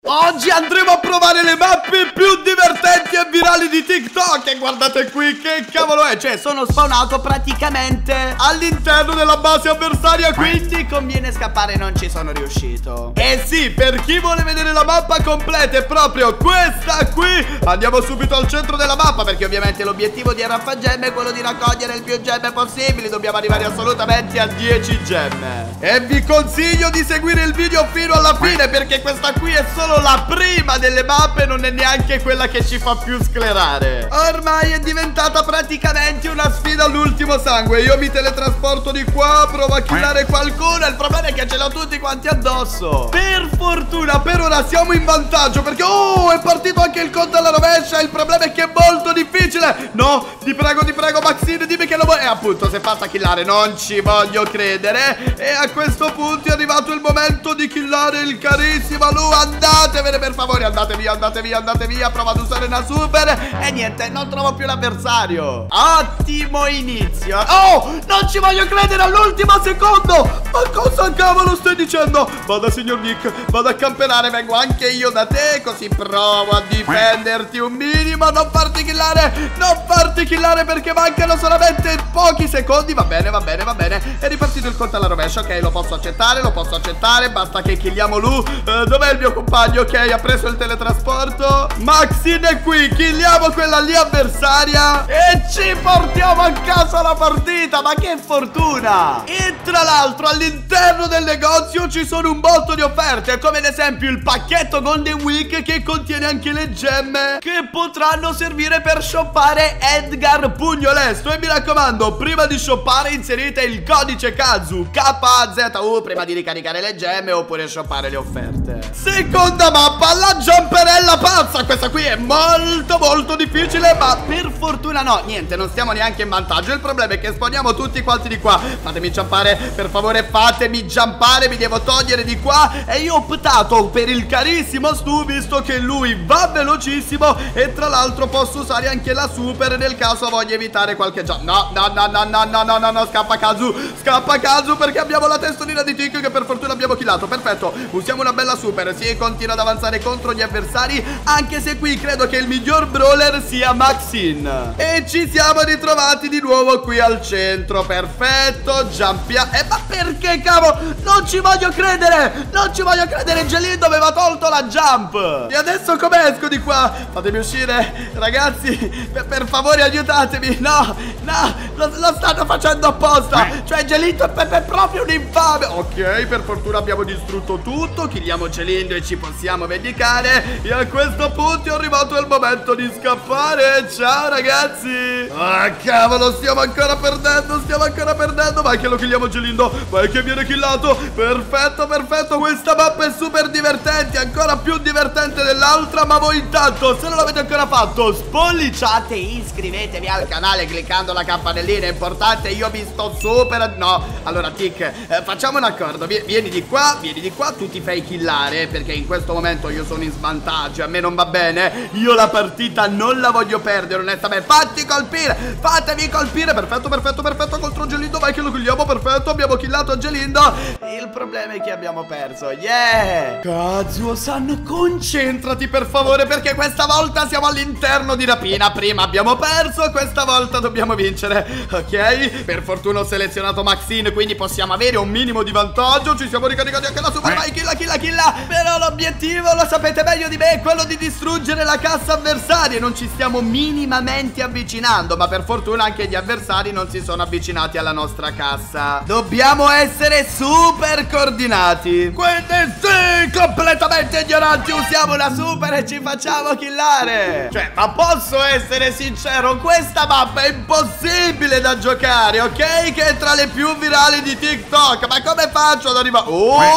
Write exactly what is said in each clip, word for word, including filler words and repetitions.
Oggi andremo a provare le mappe più divertenti e virali di TikTok. E guardate qui, che cavolo è? Cioè, sono spawnato praticamente all'interno della base avversaria, quindi conviene scappare, non ci sono riuscito. E sì, per chi vuole vedere la mappa completa è proprio questa qui. Andiamo subito al centro della mappa, perché ovviamente l'obiettivo di Raffagemme è quello di raccogliere il più gemme possibili. Dobbiamo arrivare assolutamente a dieci gemme. E vi consiglio di seguire il video fino alla fine, perché questa qui è solo la prima delle mappe, non è neanche quella che ci fa più sclerare. Ormai è diventata praticamente una sfida all'ultimo sangue. Io mi teletrasporto di qua, provo a killare qualcuno. Il problema è che ce l'ho tutti quanti addosso. Per fortuna per ora siamo in vantaggio, perché oh, è partito anche il conto alla rovescia. Il problema è che è molto difficile. No, ti prego, ti prego Maxine, dimmi che lo vuoi. E appunto si è fatta killare, non ci voglio credere. E a questo punto è arrivato il momento di killare il carissimo Lu. Andatevene per favore, andate via, andate via, andate via. Prova ad usare una super. E niente, non trovo più l'avversario. Ottimo inizio. Oh, non ci voglio credere, all'ultimo secondo. Ma cosa cavolo stai dicendo? Vada signor Nick, vado a camperare. Vengo anche io da te, così provo a difenderti un minimo. Non farti killare, non farti killare, perché mancano solamente pochi secondi. Va bene, va bene, va bene. È ripartito il conto alla rovescia, ok, lo posso accettare, lo posso accettare. Basta che killiamo Lu. uh, Dov'è il mio compagno? Ok, ha preso il teletrasporto. Maxine è qui, killiamo quella lì avversaria e ci portiamo a casa la partita. Ma che fortuna! E tra l'altro all'interno del negozio ci sono un botto di offerte, come ad esempio il pacchetto Golden Week, che contiene anche le gemme che potranno servire per shoppare Edgar Pugnolesto. E mi raccomando, prima di shoppare inserite il codice Kazu, K A Z U, prima di ricaricare le gemme oppure shoppare le offerte. Seconda mappa, la giamperella pazza. Questa qui è molto molto difficile, ma per fortuna no, niente, non stiamo neanche in vantaggio. Il problema è che spawniamo tutti quanti di qua. Fatemi giampare, per favore, fatemi giampare. Mi devo togliere di qua. E io ho optato per il carissimo Stu, visto che lui va velocissimo e tra l'altro posso usare anche la super nel caso voglia evitare qualche jump. No, no, no, no, no, no, no, no, no, scappa Kazu, scappa Kazu, perché abbiamo la testolina di Tick che per fortuna abbiamo killato. Perfetto, usiamo una bella super. Si continua ad avanzare contro gli avversari, anche se qui credo che il miglior brawler sia Maxine. E ci siamo ritrovati di nuovo qui al centro. Perfetto, jumpiamo. Eh, ma perché cavolo? Non ci voglio credere, non ci voglio credere. Gelid aveva tolto la jump. E adesso come esco di qua? Fatemi uscire, ragazzi, per, per favore aiutatemi. No, no, lo, lo stanno facendo apposta. Cioè Gelid è, è proprio un infame. Ok, per fortuna abbiamo distrutto tutto. Killiamo Gelid e ci possiamo vendicare. E a questo punto è arrivato il momento di scappare. Ciao ragazzi. Ah cavolo, stiamo ancora perdendo, stiamo ancora perdendo. Vai che lo killiamo Gelindo, vai che viene killato. Perfetto, perfetto. Questa mappa è super divertente, ancora più divertente dell'altra. Ma voi intanto, se non l'avete ancora fatto, spolliciate e iscrivetevi al canale cliccando la campanellina, è importante. Io vi sto super... No, allora Tick, eh, facciamo un accordo. Vieni di qua, vieni di qua, tu ti fai killare, perché in questo momento io sono in svantaggio, a me non va bene. Io la partita non la voglio perdere, onestamente. Fatti colpire, fatevi colpire. Perfetto, perfetto, perfetto, contro Gelindo. Vai che lo killiamo, perfetto, abbiamo killato Gelindo. Il problema è che abbiamo perso, yeah. Kazuo-san, concentrati per favore, perché questa volta siamo all'interno di rapina. Prima abbiamo perso, questa volta dobbiamo vincere. Ok, per fortuna ho selezionato Maxine, quindi possiamo avere un minimo di vantaggio. Ci siamo ricaricati anche la super. Vai, killa, killa, killa. Però l'obiettivo, lo sapete meglio di me, è quello di distruggere la cassa avversaria. Non ci stiamo minimamente avvicinando, ma per fortuna anche gli avversari non si sono avvicinati alla nostra cassa. Dobbiamo essere super coordinati. Quindi sì, completamente ignoranti, usiamo una super e ci facciamo killare. Cioè, ma posso essere sincero, questa mappa è impossibile da giocare, ok? Che è tra le più virali di TikTok. Ma come faccio ad arrivare?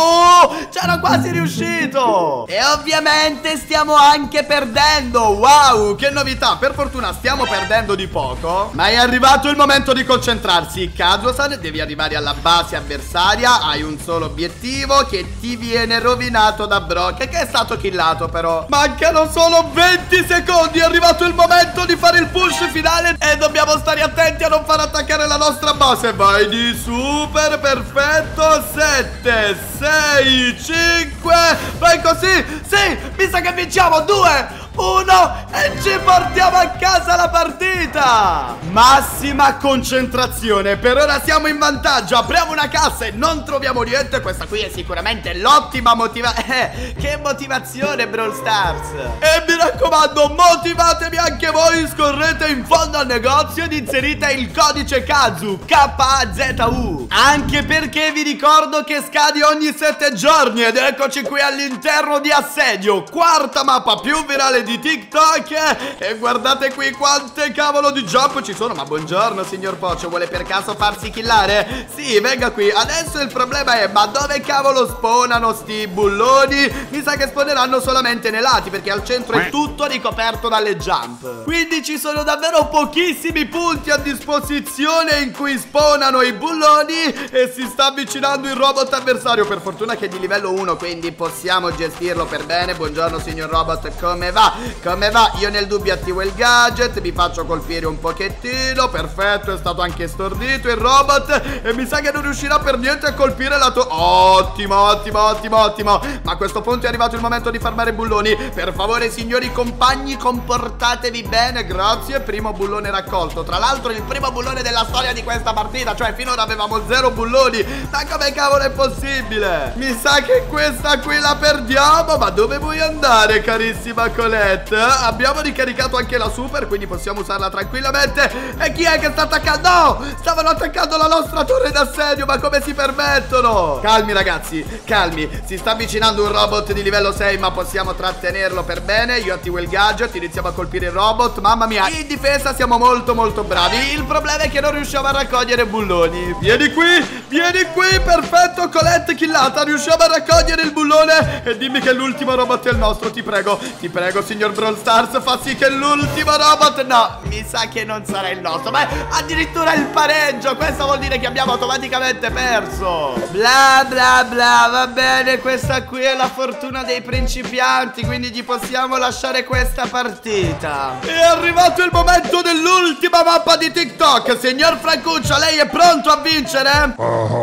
Oh, c'ero quasi riuscito. E ovviamente stiamo anche perdendo. Wow, che novità. Per fortuna stiamo perdendo di poco, ma è arrivato il momento di concentrarsi. Kazuo-san, devi arrivare alla base avversaria. Hai un solo obiettivo, che ti viene rovinato da Brock, che è stato killato però. Mancano solo venti secondi. È arrivato il momento di fare il push finale e dobbiamo stare attenti a non far attaccare la nostra base. Vai di super, perfetto. Sette, sei, cinque. Vai così. sì, sì, mi sa che vinciamo. Due, uno e ci portiamo a casa la partita. Massima concentrazione. Per ora siamo in vantaggio. Apriamo una cassa e non troviamo niente. Questa qui è sicuramente l'ottima motivazione. Eh, che motivazione, Brawl Stars. E mi raccomando, motivatevi anche voi. Scorrete in fondo al negozio ed inserite il codice Kazu, K A Z U. Anche perché vi ricordo che scadi ogni sette giorni. Ed eccoci qui all'interno di Assedio, quarta mappa più virale di TikTok. E guardate qui quante cavolo di jump ci sono. Ma buongiorno signor Pocio, vuole per caso farsi killare? Sì, venga qui. Adesso il problema è, ma dove cavolo spawnano sti bulloni? Mi sa che spawneranno solamente nei lati, perché al centro è tutto ricoperto dalle jump. Quindi ci sono davvero pochissimi punti a disposizione in cui spawnano i bulloni. E si sta avvicinando il robot avversario. Per fortuna che è di livello uno, quindi possiamo gestirlo per bene. Buongiorno signor robot, come va? Come va? Io nel dubbio attivo il gadget, mi faccio colpire un pochettino. Perfetto, è stato anche stordito il robot. E mi sa che non riuscirà per niente a colpire la to... Ottimo, ottimo, ottimo, ottimo. Ma a questo punto è arrivato il momento di farmare bulloni. Per favore signori compagni, comportatevi bene. Grazie, primo bullone raccolto. Tra l'altro il primo bullone della storia di questa partita. Cioè finora avevamo zero bulloni. Ma come cavolo è possibile? Mi sa che questa qui la perdiamo. Ma dove vuoi andare carissima Colette? Abbiamo ricaricato anche la super, quindi possiamo usarla tranquillamente. E chi è che sta attaccando? No! Stavano attaccando la nostra torre d'assedio. Ma come si permettono? Calmi ragazzi, calmi. Si sta avvicinando un robot di livello sei, ma possiamo trattenerlo per bene. Io attivo il gadget, iniziamo a colpire il robot. Mamma mia, in difesa siamo molto molto bravi. Il problema è che non riusciamo a raccogliere bulloni. Vieni qui, vieni qui. Perfetto, Colette killata. Riusciamo a raccogliere il bullone. E dimmi che l'ultimo robot è il nostro, ti prego. Ti prego signor Brawl Stars, fa sì che l'ultimo robot... No, mi sa che non sarà il nostro. Ma addirittura il pareggio. Questo vuol dire che abbiamo automaticamente perso. Bla bla bla, va bene. Questa qui è la fortuna dei principianti, quindi gli possiamo lasciare questa partita. È arrivato il momento dell'ultima mappa di TikTok. Signor Francuccio, lei è pronto a vincere?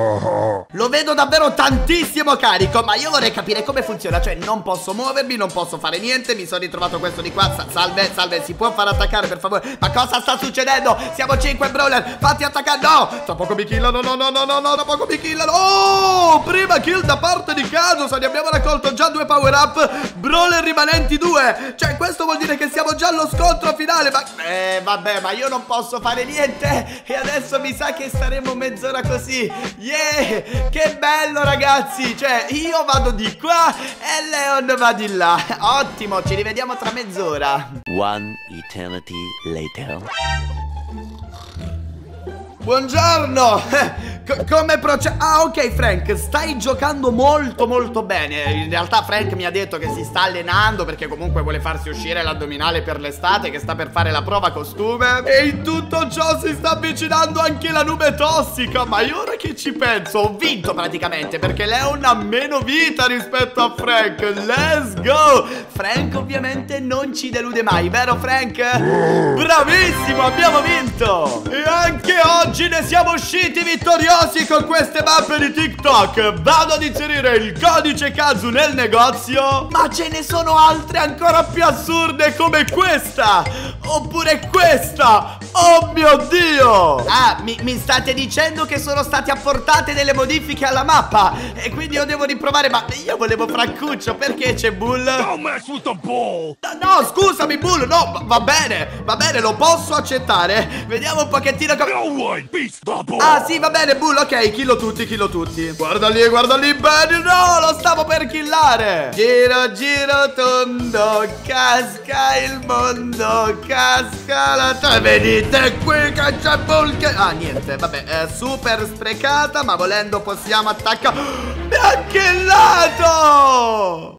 Lo vedo davvero tantissimo carico, ma io vorrei capire come funziona. Cioè non posso muovermi, non posso fare niente. Mi sono ritrovato questo di qua. Salve, salve, si può far attaccare per favore? Ma cosa sta succedendo? Siamo cinque brawler, fatti attaccare. No, tra poco mi killano, no, no, no, no, no, tra poco mi killano. Oh, prima kill da parte di Kazu. Ne abbiamo raccolto già due power up. Brawler rimanenti due. Cioè questo vuol dire che siamo già allo scontro finale. Ma eh vabbè, ma io non posso fare niente. E adesso mi sa che staremo mezz'ora così. Yeah, che bello ragazzi. Cioè io vado di qua e Leon va di là. Ottimo, ci rivediamo tra mezz'ora. One eternity later. Buongiorno. C Come procede? Ah ok Frank, stai giocando molto molto bene. In realtà Frank mi ha detto che si sta allenando, perché comunque vuole farsi uscire l'addominale per l'estate, che sta per fare la prova costume. E in tutto ciò si sta avvicinando anche la nube tossica. Ma io ora che ci penso, ho vinto praticamente, perché Leon ha meno vita rispetto a Frank. Let's go. Frank ovviamente non ci delude mai, vero Frank? Bravissimo, abbiamo vinto. E anche oggi ne siamo usciti vittoriosi con queste mappe di TikTok. Vado ad inserire il codice Kazu nel negozio. Ma ce ne sono altre ancora più assurde, come questa. Oppure questa. Oh mio Dio. Ah, mi, mi state dicendo che sono state apportate delle modifiche alla mappa e quindi io devo riprovare. Ma io volevo Francuccio, perché c'è Bull? Don't mess with the bull. No, no, scusami Bull. No, va, va bene, va bene, lo posso accettare. Vediamo un pochettino come... No one beats the bull. Ah sì, va bene Bull, ok, killo tutti, killo tutti. Guarda lì, guarda lì, bene. No, lo stavo per killare. Giro, giro, tondo, casca il mondo, casca la terra. Venite qui che c'è Bull che... Ah niente, vabbè, è super sprecata, ma volendo possiamo attaccare. Mi ha killato!